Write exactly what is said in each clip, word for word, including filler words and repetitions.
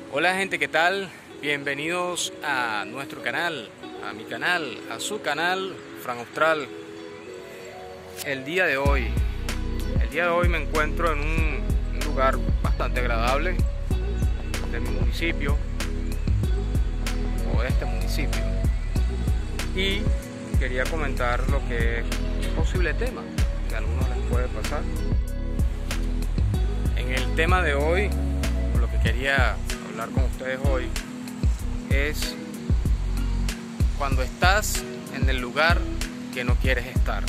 Hola gente, ¿qué tal? Bienvenidos a nuestro canal, a mi canal, a su canal, Fran Austral. El día de hoy, el día de hoy me encuentro en un, un lugar bastante agradable de mi municipio, o de este municipio, y quería comentar lo que es un posible tema que a algunos les puede pasar. En el tema de hoy, lo que quería hablar con ustedes hoy es cuando estás en el lugar que no quieres estar.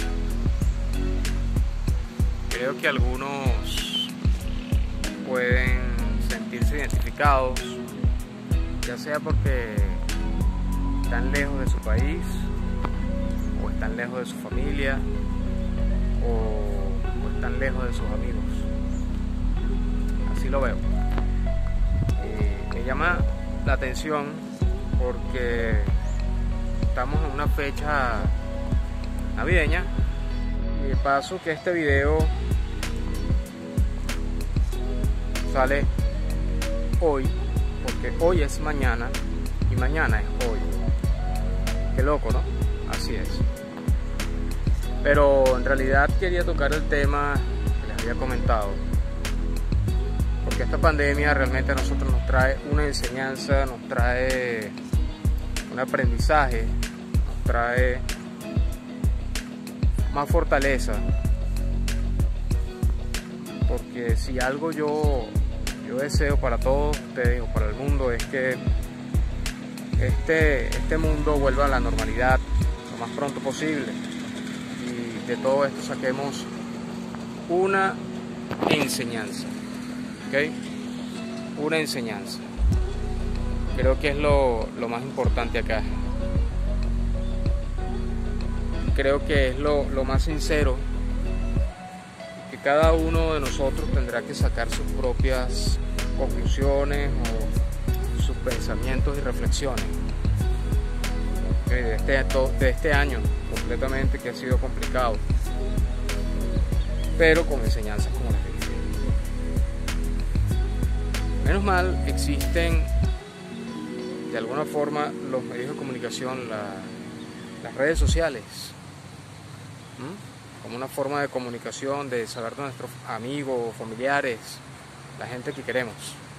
Creo que algunos pueden sentirse identificados, ya sea porque están lejos de su país, o están lejos de su familia, o, o están lejos de sus amigos. Así lo veo. Me llama la atención porque estamos en una fecha navideña y de paso que este video sale hoy, porque hoy es mañana y mañana es hoy. Qué loco, ¿no? Así es. Pero en realidad quería tocar el tema que les había comentado, porque esta pandemia realmente a nosotros nos trae una enseñanza, nos trae un aprendizaje, nos trae más fortaleza. Porque si algo yo, yo deseo para todos ustedes o para el mundo es que este, este mundo vuelva a la normalidad lo más pronto posible y de todo esto saquemos una enseñanza. ¿Okay? Una enseñanza. Creo que es lo, lo más importante acá. Creo que es lo, lo más sincero, que cada uno de nosotros tendrá que sacar sus propias conclusiones o sus pensamientos y reflexiones. ¿Okay? De, este, de este año completamente, que ha sido complicado, pero con enseñanzas como las que menos mal existen de alguna forma los medios de comunicación, la, las redes sociales, ¿Mm? como una forma de comunicación, de saber de nuestros amigos, familiares, la gente que queremos.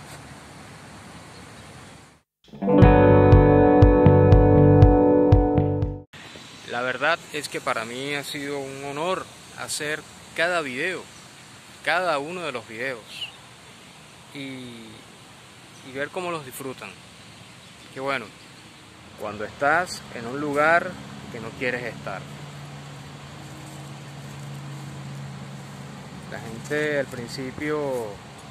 La verdad es que para mí ha sido un honor hacer cada video, cada uno de los videos. Y, y ver cómo los disfrutan. Que bueno, cuando estás en un lugar que no quieres estar. La gente al principio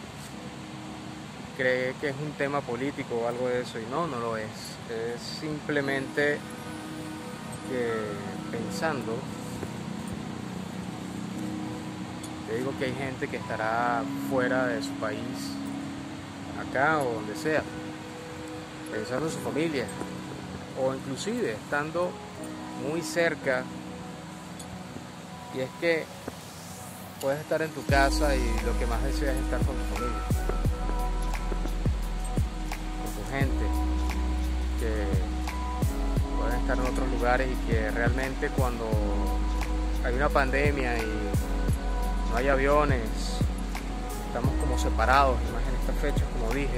cree que es un tema político o algo de eso, y no, no lo es. Es simplemente que pensando, te digo que hay gente que estará fuera de su país, acá o donde sea, pensando en su familia, o inclusive estando muy cerca, y es que puedes estar en tu casa y lo que más deseas es estar con tu familia, con tu gente, que pueden estar en otros lugares y que realmente cuando hay una pandemia y no hay aviones, estamos como separados, y más en estas fechas, como dije.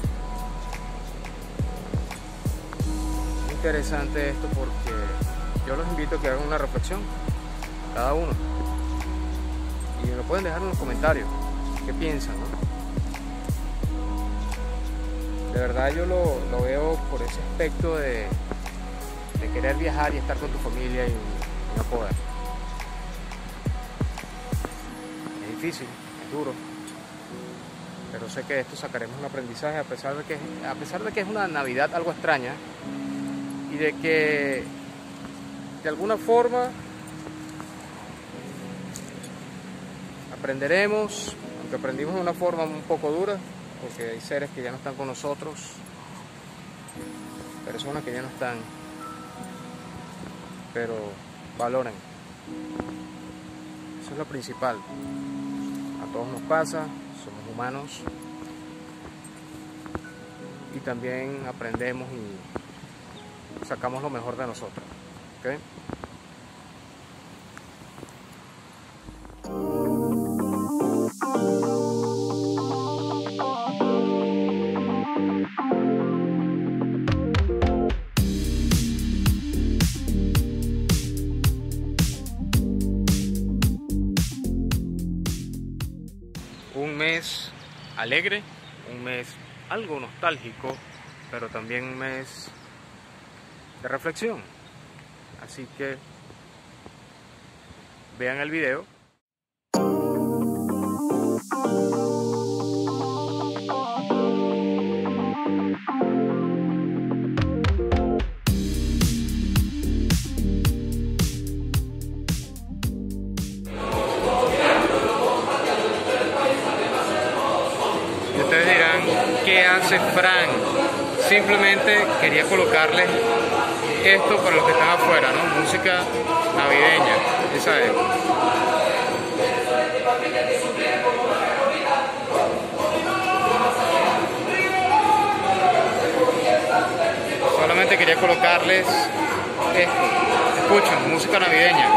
Es interesante esto porque yo los invito a que hagan una reflexión, cada uno, y me lo pueden dejar en los comentarios, qué piensan, ¿no? De verdad yo lo, lo veo por ese aspecto de, de querer viajar y estar con tu familia y, y no poder. Es difícil, es duro, pero sé que de esto sacaremos un aprendizaje, a pesar de que, a pesar de que es una Navidad algo extraña, y de que de alguna forma aprenderemos, aunque aprendimos de una forma un poco dura, porque hay seres que ya no están con nosotros, personas que ya no están, pero valoren. Eso es lo principal. A todos nos pasa, somos humanos, y también aprendemos y sacamos lo mejor de nosotros. ¿Okay? Un mes alegre, un mes algo nostálgico, pero también un mes de reflexión. Así que vean el video. Ustedes dirán, ¿qué hace Fran? Simplemente quería colocarles esto para los que están afuera, ¿no? Música navideña, esa es. Solamente quería colocarles esto. Escuchen, música navideña.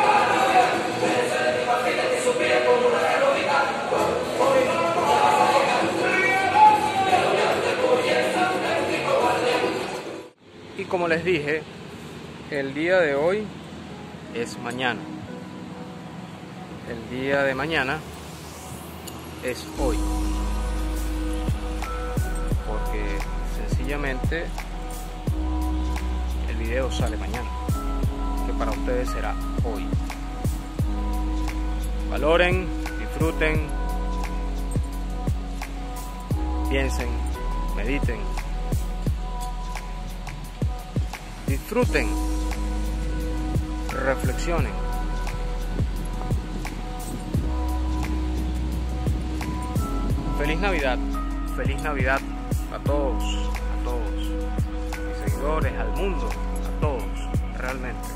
Y como les dije, el día de hoy es mañana. El día de mañana es hoy. Porque sencillamente el video sale mañana, que para ustedes será hoy. Valoren, disfruten, piensen, mediten. Disfruten, reflexionen. Feliz Navidad, feliz Navidad a todos, a todos, mis seguidores, al mundo, a todos, realmente.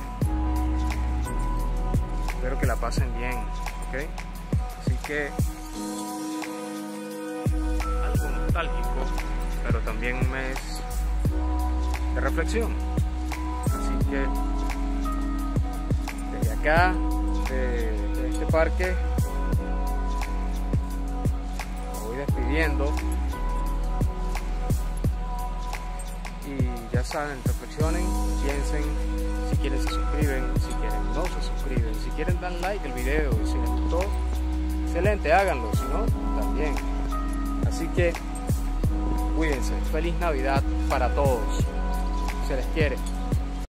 Espero que la pasen bien, ¿ok? Así que algo nostálgico, pero también un mes de reflexión. Así que desde acá, de, de este parque, me voy despidiendo. Y ya saben, reflexionen, piensen, si quieren se suscriben, si quieren no se suscriben, si quieren dan like al video y si les gustó, excelente, háganlo, si no, también. Así que cuídense, feliz Navidad para todos, se les quiere.